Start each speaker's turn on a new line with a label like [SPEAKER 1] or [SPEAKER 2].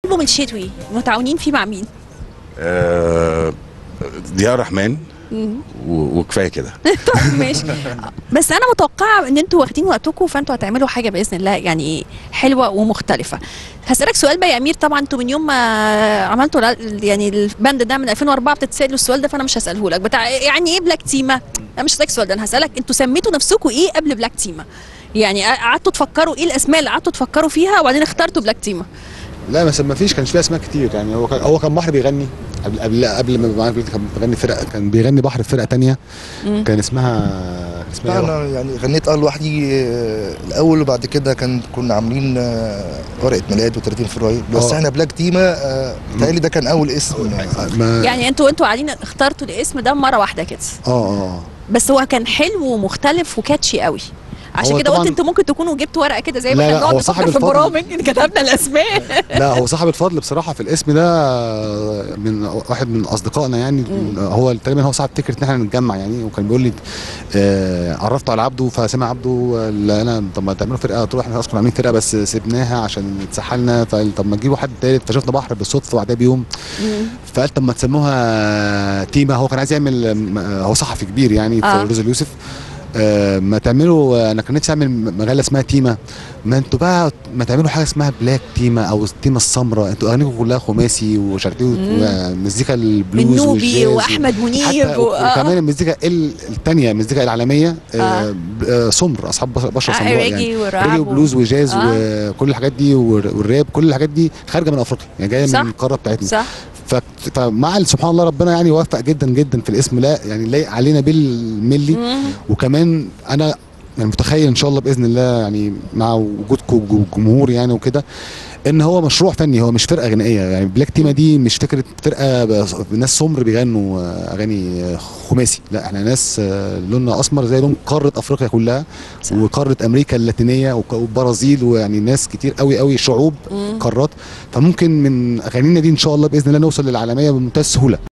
[SPEAKER 1] الالبوم الشتوي متعاونين فيه مع مين؟
[SPEAKER 2] ضياء الرحمن وكفايه كده.
[SPEAKER 1] طب ماشي. بس انا متوقعه ان انتوا واخدين وقتكم، فانتوا هتعملوا حاجه باذن الله يعني حلوه ومختلفه. هسالك سؤال بقى يا امير، طبعا انتوا من يوم ما عملتوا يعني الباند ده من 2004 بتتسالوا السؤال ده، فانا مش هساله لك بتاع يعني ايه بلاك تيما. انا مش هسالك السؤال ده، انا هسالك انتوا سميتوا نفسكم ايه قبل بلاك تيما؟ يعني قعدتوا تفكروا ايه الاسماء اللي قعدتوا تفكروا فيها وبعدين اخترتوا بلاك تيما؟
[SPEAKER 3] لا ما فيش، كانش فيه اسماء كتير يعني. هو كان بحر بيغني قبل ما معانا كان بيغني فرقه، كان بيغني بحر في فرقه ثانيه كان اسمها
[SPEAKER 4] انا يعني غنيت لوحدي الاول، وبعد كده كنا عاملين ورقه ميلاد و30 فبراير، بس احنا بلاك تيما بتهيألي ده كان اول اسم.
[SPEAKER 1] يعني انتوا قاعدين اخترتوا الاسم ده مره واحده كده؟ بس هو كان حلو ومختلف وكاتشي قوي، عشان كده قلت انتوا ممكن تكونوا جبتوا ورقه كده زي ما احنا بنقعد نفكر في البرامج كتبنا الاسماء.
[SPEAKER 3] لا هو صاحب الفضل بصراحه في الاسم ده، من واحد من اصدقائنا يعني. هو تقريبا هو صاحب فكره ان احنا نتجمع يعني، وكان بيقول لي عرفته على عبده، فسمع عبده انا طب ما تعملوا فرقه، قلت له احنا اصلا عاملين فرقه بس سيبناها عشان اتسحلنا، فقال طب ما تجيبوا حد ثالث، فشفنا بحر بالصدفه بعدها بيوم، فقال طب ما تسموها تيما. هو كان عايز يعمل، هو صحفي كبير يعني في روز اليوسف، ما تعملوا، انا كان نفسي اعمل مجله اسمها تيما، ما انتوا بقى ما تعملوا حاجه اسمها بلاك تيما او التيما السمراء، انتوا اغانيكم كلها خماسي وشرقي ومزيكا البلوز
[SPEAKER 1] والجاز واحمد منيب
[SPEAKER 3] وكمان المزيكا الثانيه، المزيكا العالميه سمر، اصحاب بشره سمراء يعني، ريجي وبلوز وجاز وكل الحاجات دي والراب، كل الحاجات دي خارجه من افريقيا يعني، جايه من القاره بتاعتنا.
[SPEAKER 1] صح.
[SPEAKER 3] فمع سبحان الله ربنا يعني وفق جدا جدا في الاسم، لا يعني لايق علينا بالملي. وكمان انا يعني متخيل ان شاء الله باذن الله يعني مع وجودكم والجمهور يعني وكده، ان هو مشروع فني، هو مش فرقه غنائيه يعني. بلاك تيما دي مش فكره فرقه ناس سمر بيغنوا اغاني خماسي، لا احنا ناس لوننا اسمر زي لون قاره افريقيا كلها وقاره امريكا اللاتينيه والبرازيل، ويعني ناس كتير قوي قوي، شعوب قارات. فممكن من اغانينا دي ان شاء الله باذن الله نوصل للعالميه بمنتهى السهوله.